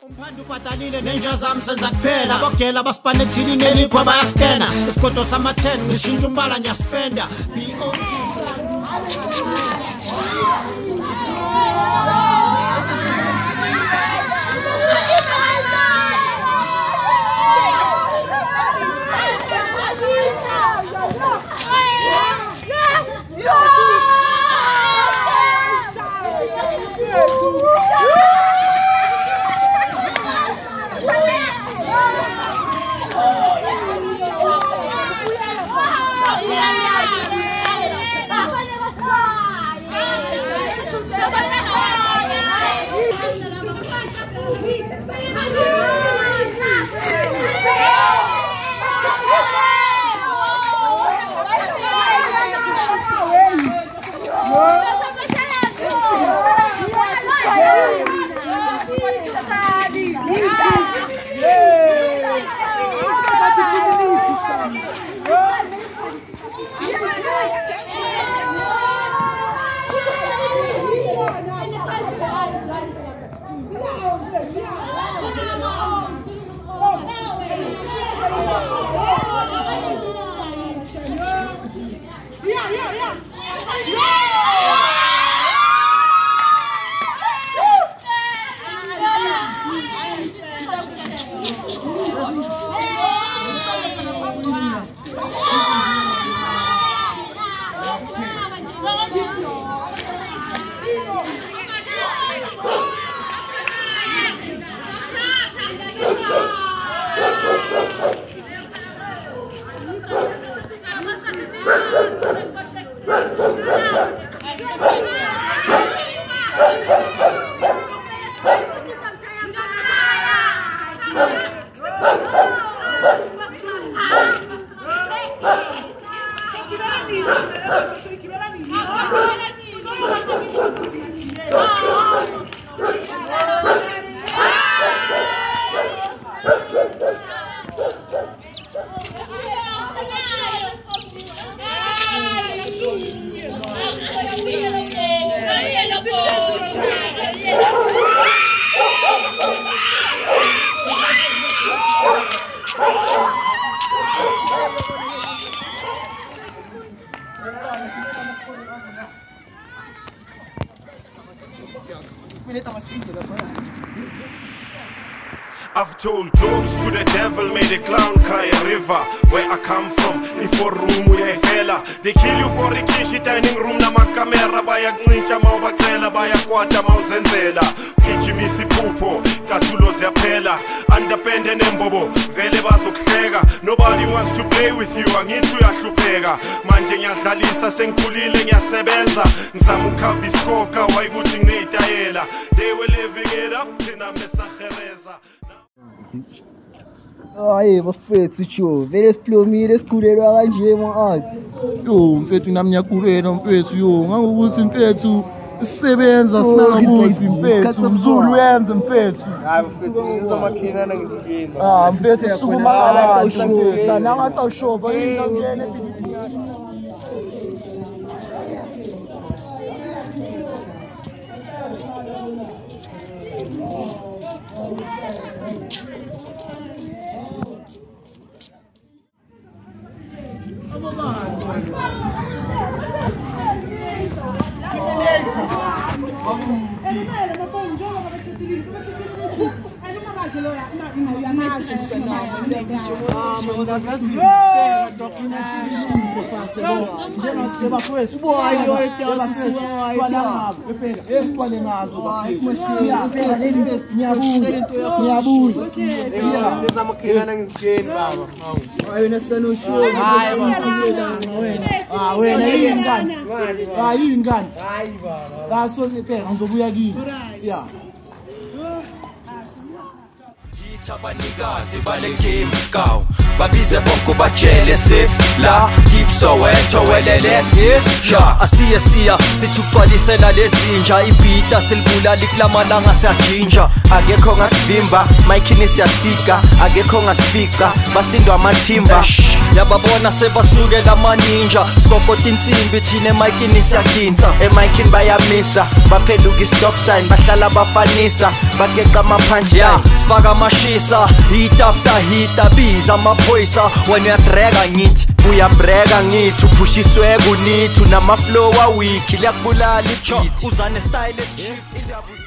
Umphanda ubhatalile nenja zami senza kuphela abogela basipane thini nelikhwa bayaskena isikhoto sama-10 ngishintsha umbala ngiyaspenda BOT I've told jokes to the devil, made a clown cry a river. Where I come from, if for room we a fella. They kill you for a kishi dining room, na makamera, by a clincha maubatela, by a quarter mausenzela. Kichimisi pupo, tatulos yapela, undependent embobo, veleba zoklega. Nobody wants to play with you, I need to yashupega. Manje nyadlalisa senkulile nyasebenza. Nsamukavi skoka, waiguting neitayela. They were living it up, tina mesachereza. Ai, bafethu cho, vele siplomile sikhulelwa kanje ma-art. Yo, mfethu namnyakurela mfethu yo, ngangokuthi mfethu sisebenza sinangabuzi mfethu, umzulu uyenze mfethu. Hayi mfethu ngizomakhinana ngizingeni. Mfethu sisukuma abantu mfethu, nangathi awushoba ngiyangena ebhilidini. abanikazi bale game kawu babize bonke ubatshele sis la deep Soweto welele yes ja asiye siya sithupalisela lezinja ibhita silibula liklamalanga siyajinja akekho ngasivimba mike siyasika akekho ngasifika basindwa amathimba yababona sebasuke lamaninja skokota insimbi thine mike siyaginza emike bayamisa baphenduka istop sign bahlala bafanisa bageqa amaphanjya sifaka amashisa hit after hit biza amaphoyisa when uyadraga ngithi uyabreka ngithi upushiswe kunithi unama flow awiki liyakubulala ibeat uzane style chief